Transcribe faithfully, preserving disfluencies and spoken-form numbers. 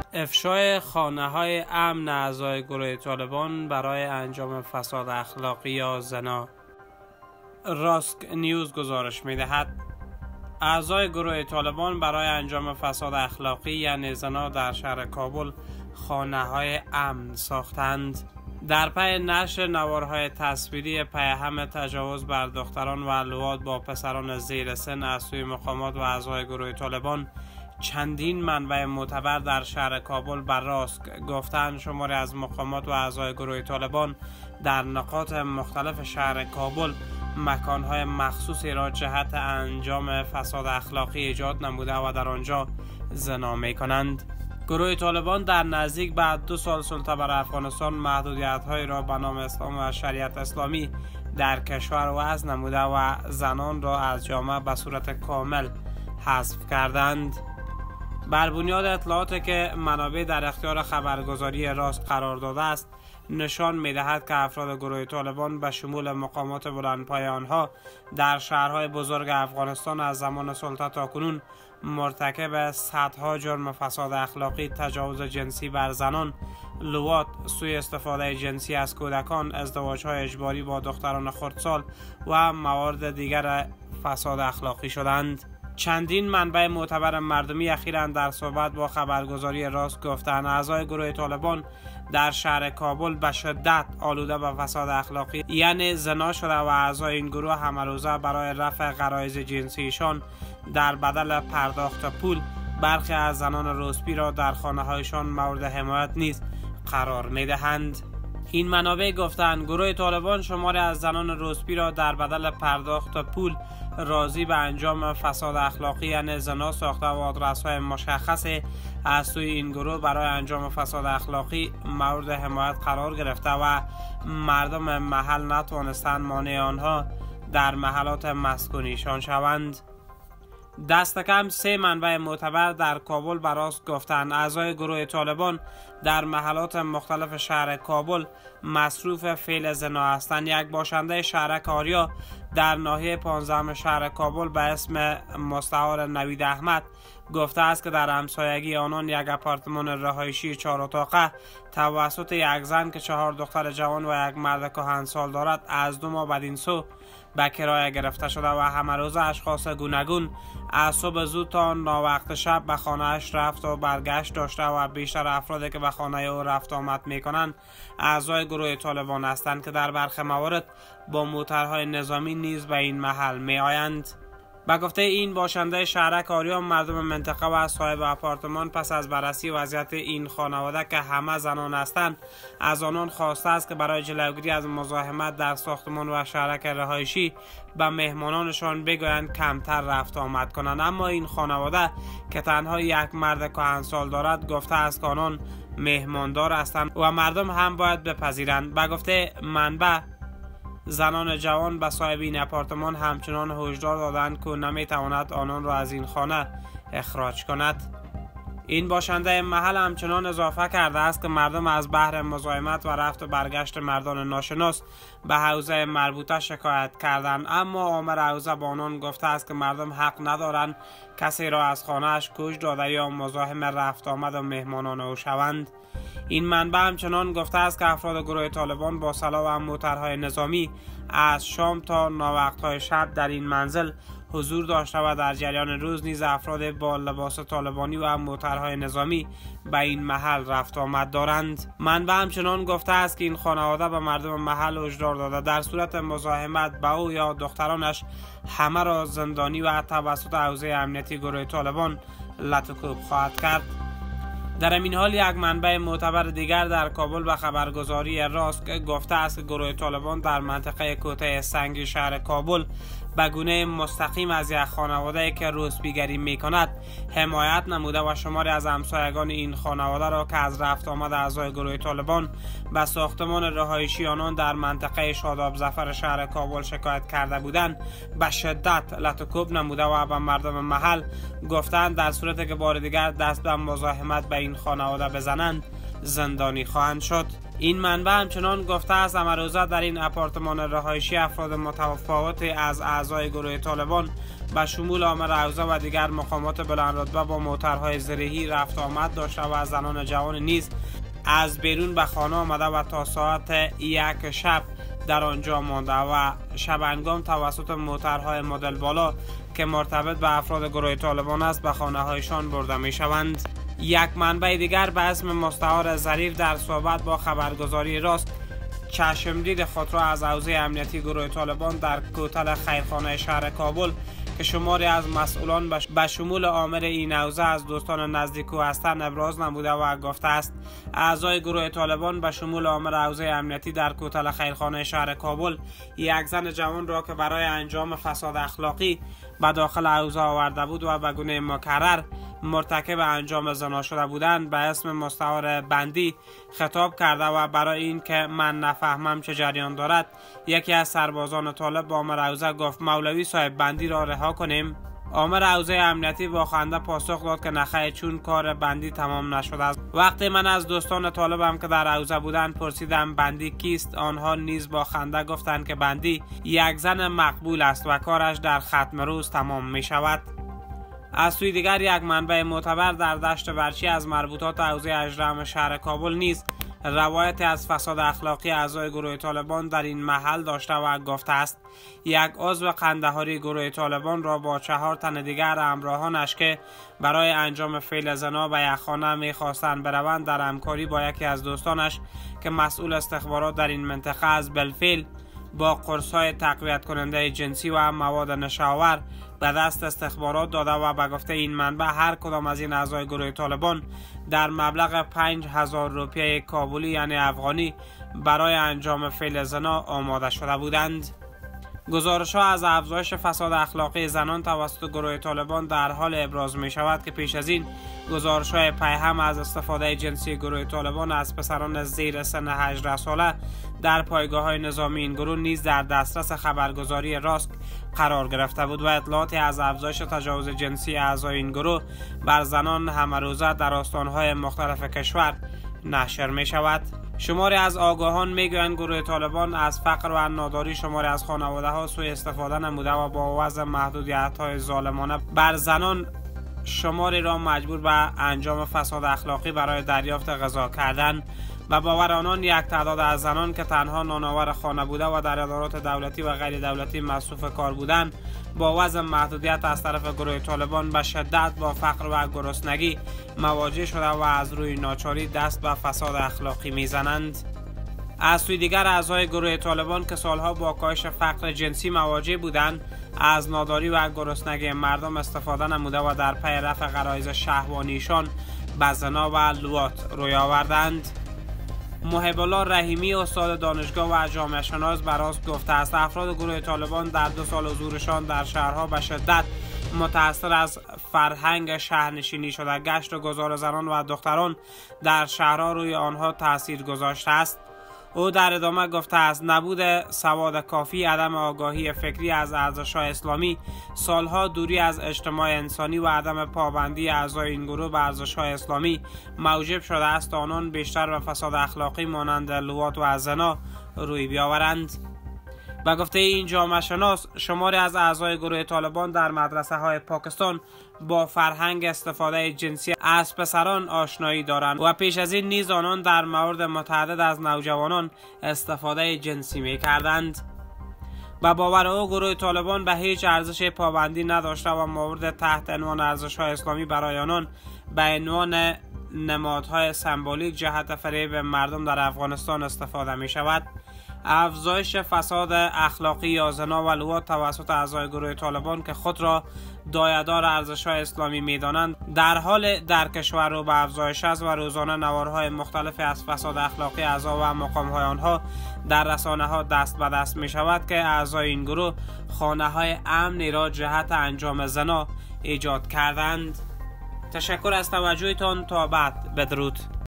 افشای خانه‌های امن اعضای گروه طالبان برای انجام فساد اخلاقی یا زنا. راسک نیوز گزارش می‌دهد اعضای گروه طالبان برای انجام فساد اخلاقی یعنی زنا در شهر کابل خانه‌های امن ساختند. در پی نشر نوارهای تصویری پیهم تجاوز بر دختران و لواط با پسران زیر سن از سوی مقامات و اعضای گروه طالبان، چندین منبع معتبر در شهر کابل بر راسک گفتند شماری از مقامات و اعضای گروه طالبان در نقاط مختلف شهر کابل مکانهای مخصوصی را جهت انجام فساد اخلاقی ایجاد نموده و در آنجا زنا می کنند. گروه طالبان در نزدیک بعد دو سال سلطه بر افغانستان محدودیت‌هایی را به نام اسلام و شریعت اسلامی در کشور وضع نموده و زنان را از جامعه به صورت کامل حذف کردند. بر بنیاد اطلاعاتی که منابع در اختیار خبرگزاری راست قرار داده است، نشان می‌دهد که افراد گروه طالبان به شمول مقامات بلندپایه آنها در شهرهای بزرگ افغانستان از زمان سلطه تاکنون مرتکب صدها جرم فساد اخلاقی، تجاوز جنسی بر زنان، لواط، سوء استفاده جنسی از کودکان، ازدواج‌های اجباری با دختران خردسال و موارد دیگر فساد اخلاقی شدند. چندین منبع معتبر مردمی اخیراً در صحبت با خبرگزاری راست گفتند اعضای گروه طالبان در شهر کابل به شدت آلوده به فساد اخلاقی یعنی زنا شده و اعضای این گروه همه روزه برای رفع غرایز جنسیشان در بدل پرداخت پول برخی از زنان روسپی را در خانه هایشان مورد حمایت نیز قرار می دهند. این منابع گفتند گروه طالبان شماری از زنان روسپی را در بدل پرداخت پول راضی به انجام فساد اخلاقی یعنی زنا ساخته و آدرس‌های مشخصی از سوی این گروه برای انجام فساد اخلاقی مورد حمایت قرار گرفته و مردم محل نتوانستند مانع آنها در محلات مسکونیشان شوند. دست کم سه منبع معتبر در کابل به راست گفتند اعضای گروه طالبان در محلات مختلف شهر کابل مصروف فعل زنا هستند. یک باشنده شهرک آریا در ناحیه پانزدهم شهر کابل به اسم مستعار نوید احمد گفته است که در همسایگی آنان یک آپارتمان رهایشی چهار اتاقه توسط یک زن که چهار دختر جوان و یک مرد کهنسال دارد از دو ماه بدین سو به کرایه گرفته شده و همه روزه اشخاص گوناگون از صبح زود تا ناوقت شب به خانه اش رفت و برگشت داشته و بیشتر افرادی که به خانه او رفت آمد می کنند اعضای گروه طالبان هستند که در برخی موارد با موترهای نظامی نیز به این محل می آیند. به گفته این باشنده شهرک آریا، مردم منطقه و صاحب آپارتمان پس از بررسی وضعیت این خانواده که همه زنان هستند از آنان خواسته است که برای جلوگیری از مزاحمت در ساختمان و شهرک رهایشی به مهمانانشان بگویند کمتر رفت آمد کنند. اما این خانواده که تنها یک مرد کهنسال دارد گفته است که آنان مهماندار هستند و مردم هم باید بپذیرند. به گفته منبع، زنان جوان به صاحب این آپارتمان همچنان هشدار دادند که نمی تواند آنان را از این خانه اخراج کند. این باشنده محل همچنان اضافه کرده است که مردم از بحر مزاحمت و رفت و برگشت مردان ناشناس به حوزه مربوطه شکایت کردند، اما آمر حوزه با آنان گفته است که مردم حق ندارند کسی را از خانه اش کوچ داده یا مزاحم رفت آمد و مهمانان او شوند. این منبع همچنان گفته است که افراد گروه طالبان با سلاح و موترهای نظامی از شام تا ناوقت‌های شب در این منزل حضور داشته و در جریان روز نیز افراد با لباس طالبانی و موترهای نظامی به این محل رفت آمد دارند. منبع همچنان گفته است که این خانواده به مردم محل هشدار داده در صورت مزاحمت به او یا دخترانش همه را زندانی و توسط حوزه امنیتی گروه طالبان لطوکوب خواهد کرد. در این حال یک منبع معتبر دیگر در کابل به خبرگزاری راست گفته است که گروه طالبان در منطقه کوته سنگی شهر کابل به گونه مستقیم از یک خانواده که روسپیگری می کند حمایت نموده و شماری از همسایگان این خانواده را که از رفت آمد اعضای گروه طالبان به ساختمان رهایشی آنان در منطقه شاداب ظفر شهر کابل شکایت کرده بودند به شدت لطوکوب نموده و به مردم محل گفتند در صورتی که بار دیگر دست به مزاحمت به این خانواده بزنند زندانی خواهند شد. این منبع همچنان گفته است امروزه در این آپارتمان رهایشی افراد متفاوتی از اعضای گروه طالبان به شمول عامر حوزه و دیگر مقامات بلندرتبه با موترهای زرهی رفت آمد داشته و زنان جوان نیز از بیرون به خانه آمده و تا ساعت یک شب در آنجا مانده و شبانگام توسط موترهای مدل بالا که مرتبط به افراد گروه طالبان است به خانه هایشان برده می شوند. یک منبع دیگر به اسم مستعار ظریف در صحبت با خبرگزاری راست چشمدید خود را از حوزه امنیتی گروه طالبان در کوتل خیرخانه شهر کابل که شماری از مسئولان به شمول آمر این حوزه از دوستان نزدیک او هستند ابراز نموده و گفته است اعضای گروه طالبان به شمول آمر حوزه امنیتی در کوتل خیرخانه شهر کابل یک زن جوان را که برای انجام فساد اخلاقی به داخل حوزه آورده بود و به گونه مکرر مرتکب انجام زنا شده بودند به اسم مستعار بندی خطاب کرده و برای این که من نفهمم چه جریان دارد یکی از سربازان طالب با آمر حوزه گفت مولوی صاحب بندی را رها کنیم. آمر حوزه امنیتی با خنده پاسخ داد که نخیر چون کار بندی تمام نشده است. وقتی من از دوستان طالبم که در حوزه بودند پرسیدم بندی کیست آنها نیز با خنده گفتند که بندی یک زن مقبول است و کارش در ختم روز تمام می شود. از سوی دیگر یک منبع معتبر در دشت برچی از مربوطات حوزه اجرام شهر کابل نیز روایت از فساد اخلاقی اعضای گروه طالبان در این محل داشته و گفته است یک عضو قندهاری گروه طالبان را با چهار تن دیگر همراهانش که برای انجام فعل زنا به یک خانه می‌خواستند بروند در همکاری با یکی از دوستانش که مسئول استخبارات در این منطقه از بالفعل با قرص‌های تقویت کننده جنسی و مواد نشاور به دست استخبارات داده و به گفته این منبع هر کدام از این اعضای گروه طالبان در مبلغ پنج هزار روپیه کابلی یعنی افغانی برای انجام فعل زنا آماده شده بودند. گزارش ها از افزایش فساد اخلاقی زنان توسط گروه طالبان در حال ابراز می شود که پیش از این گزارش های پیهم از استفاده جنسی گروه طالبان از پسران زیر سن هجده ساله در پایگاه های نظامی این گروه نیز در دسترس خبرگزاری راست قرار گرفته بود و اطلاعاتی از افزایش تجاوز جنسی اعضای این گروه بر زنان همروزه در آستانهای مختلف کشور نشر می شود. شماری از آگاهان میگویند گروه طالبان از فقر و ناداری شماری از خانواده ها سوء استفاده نموده و با وضع محدودیت های ظالمانه بر زنان شماری را مجبور به انجام فساد اخلاقی برای دریافت غذا کردن و باور آنان یک تعداد از زنان که تنها نانآور خانه بوده و در ادارات دولتی و غیر دولتی مصروف کار بودند با وضع محدودیت از طرف گروه طالبان به شدت با فقر و گرسنگی مواجه شده و از روی ناچاری دست به فساد اخلاقی میزنند. از سوی دیگر اعضای گروه طالبان که سالها با کاهش فقر جنسی مواجه بودند از ناداری و گرسنگی مردم استفاده نموده و در پی رفع غرایز شهوانیشان به زنا و لواط روی آوردند. محب الله رحیمی استاد دانشگاه و جامعه شناس براست گفته است افراد گروه طالبان در دو سال حضورشان در شهرها به شدت متأثر از فرهنگ شهرنشینی شده گشت و گذار زنان و دختران در شهرها روی آنها تاثیر گذاشته است. او در ادامه گفته است نبود سواد کافی، عدم آگاهی فکری از ارزش‌های اسلامی، سالها دوری از اجتماع انسانی و عدم پابندی اعضای این گروه به ارزش‌های اسلامی موجب شده است آنان بیشتر به فساد اخلاقی مانند لواط و زنا روی بیاورند. به گفته این جامعه شناس شماری از اعضای گروه طالبان در مدرسه های پاکستان با فرهنگ استفاده جنسی از پسران آشنایی دارند و پیش از این نیز آنان در مورد متعدد از نوجوانان استفاده جنسی می کردند. و باور او گروه طالبان به هیچ ارزش پابندی نداشته و مورد تحت عنوان ارزش‌های اسلامی برای آنان به عنوان نمادهای سمبولیک جهت فریب مردم در افغانستان استفاده می شود. افزایش فساد اخلاقی یا زنا و لواط توسط اعضای گروه طالبان که خود را دایه‌دار ارزش‌های اسلامی می‌دانند در حال در کشور رو به افزایش است و روزانه نوارهای مختلفی از فساد اخلاقی اعضا و مقام‌های آنها در رسانه‌ها دست به دست می‌شود که اعضای این گروه خانه‌های امنی را جهت انجام زنا ایجاد کردند. تشکر از توجهتان. تا بعد. بدرود.